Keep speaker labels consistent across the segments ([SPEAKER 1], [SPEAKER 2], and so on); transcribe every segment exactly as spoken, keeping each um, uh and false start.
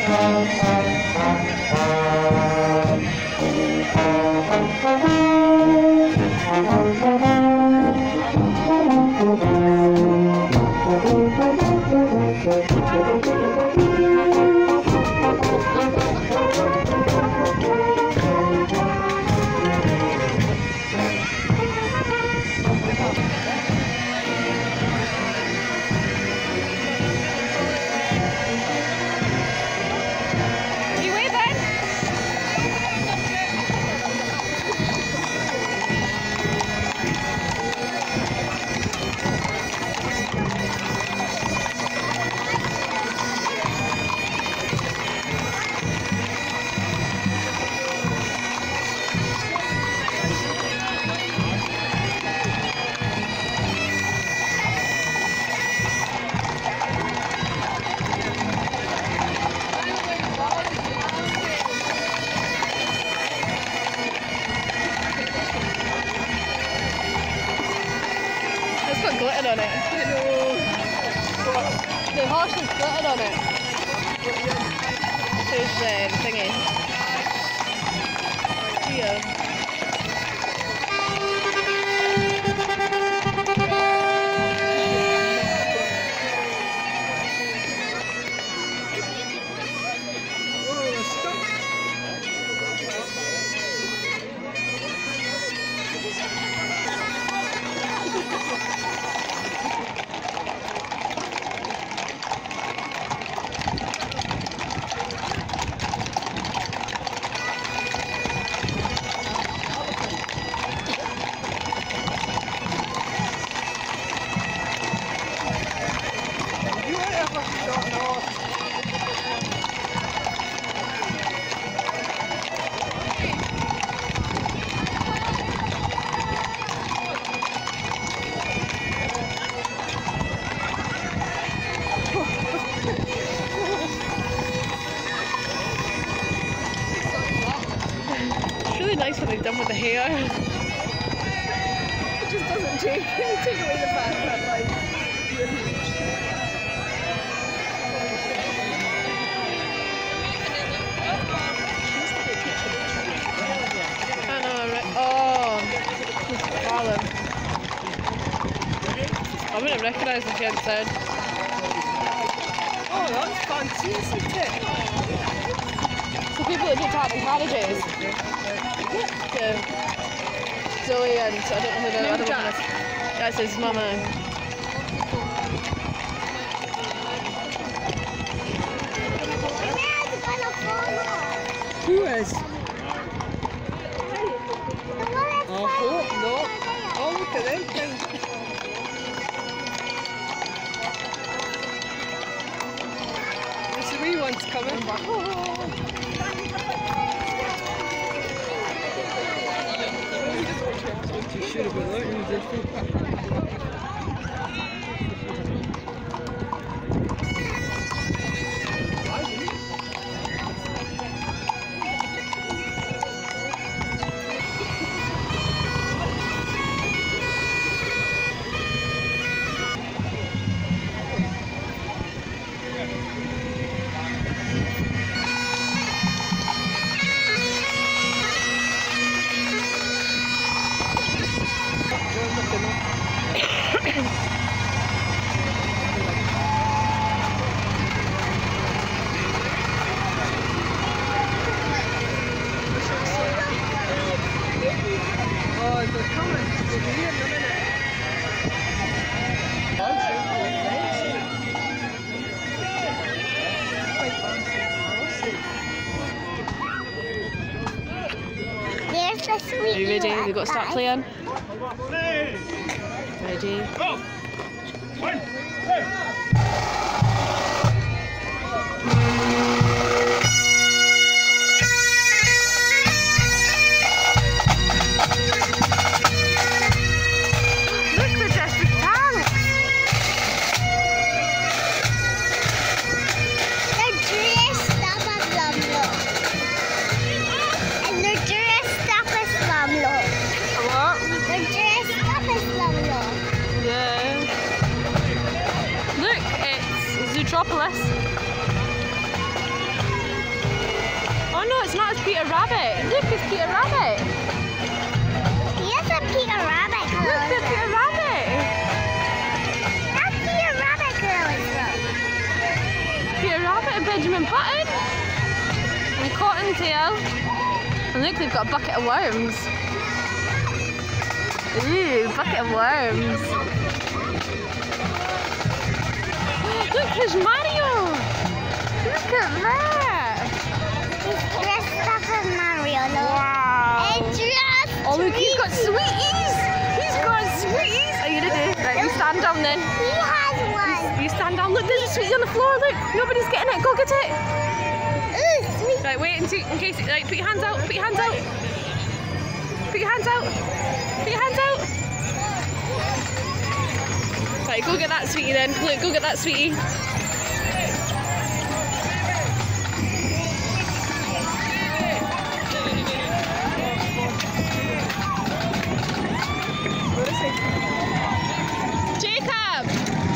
[SPEAKER 1] Glitter on it. The horse has glitter on it. There's uh, the thingy. Here. Nice what they've done with the hair.
[SPEAKER 2] It just doesn't take, take away the fact that like you're huge.
[SPEAKER 1] I know, right? Oh, Harlem. I wouldn't have recognised if she hadn't said.
[SPEAKER 2] Oh, that's fancy, isn't it?
[SPEAKER 1] So people that do tap and carriages. Yeah. Zoe and I don't know who the other one is. That's his mama.
[SPEAKER 2] Who is? Oh, hope not. Oh, look at them things. There's the wee ones coming. Should have been looking at this.
[SPEAKER 1] Are you ready? We've got to start playing. Ready?
[SPEAKER 3] Go! One,
[SPEAKER 1] Look! Look, Benjamin Button and Cottontail. And look, they've got a bucket of worms. Ooh, bucket of worms. Look, there's Mario. Look at that.
[SPEAKER 4] He's dressed up as Mario. Look.
[SPEAKER 1] Wow.
[SPEAKER 4] It's just
[SPEAKER 1] Oh, look, he's got sweeties. He's got sweeties. Are you gonna do? Right, you stand down then.
[SPEAKER 4] He has one.
[SPEAKER 1] You stand down. Look, there's a sweetie on the floor. Look, nobody's getting it. Go get it.
[SPEAKER 4] Ooh, sweet.
[SPEAKER 1] Right, wait and see in case. Right, put your hands out. Put your hands out. Put your hands out. Put your hands out. Right, go get that sweetie then. Look, go get that sweetie. Jacob!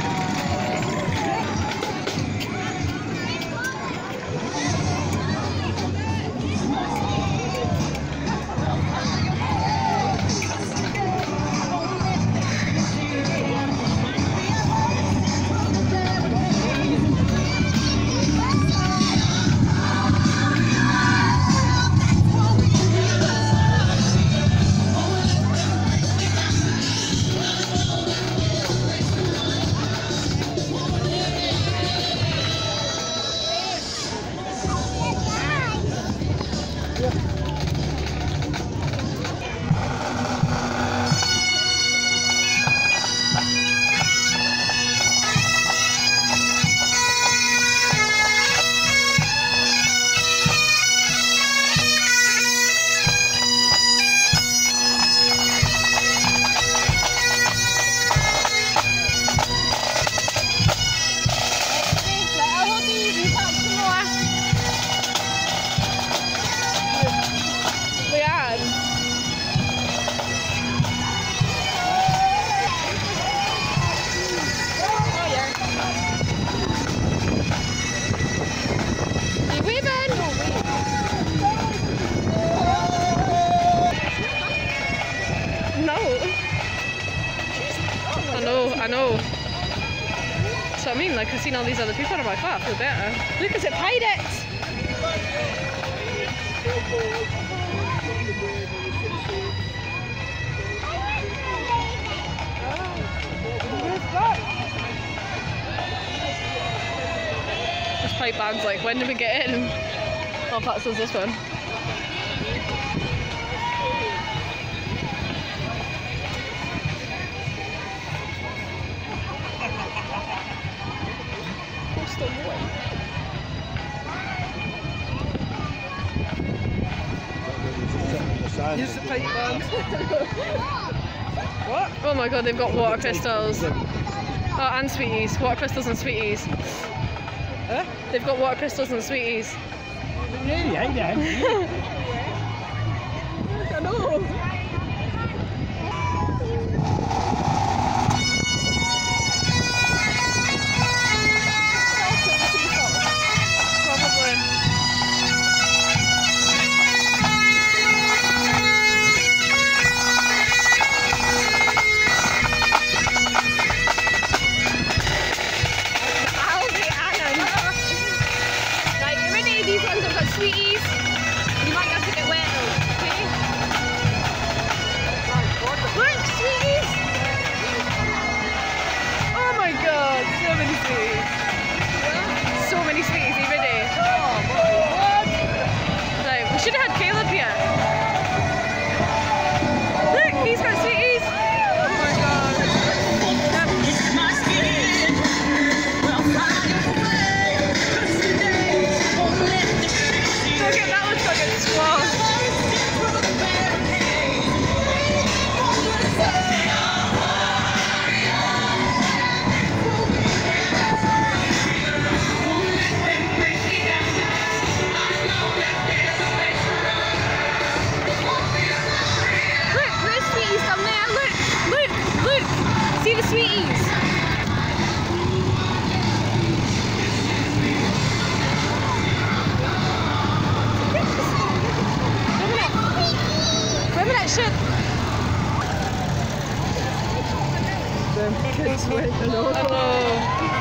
[SPEAKER 1] I know. So I mean, like, I've seen all these other people and I'm like, oh, I feel better. Look, it's a pirate! This pipe band's like, when did we get in? Oh, Pat says this one.
[SPEAKER 2] Use the pipe band. What?
[SPEAKER 1] Oh my god, they've got water crystals. Oh, and sweeties. Water crystals and sweeties.
[SPEAKER 2] Huh?
[SPEAKER 1] They've got water crystals and sweeties.
[SPEAKER 3] Nearly, ain't they?
[SPEAKER 2] I know.
[SPEAKER 1] Sweeties, you might have to get wet though, okay? Look, sweeties! Oh my god, so many sweeties. So many sweeties, are you ready? Right, we should have had Caleb here. Look, he's got sweeties! Oh my god. Sweeties! Wait a minute, shit!
[SPEAKER 2] Them kids went and all.
[SPEAKER 1] Hello.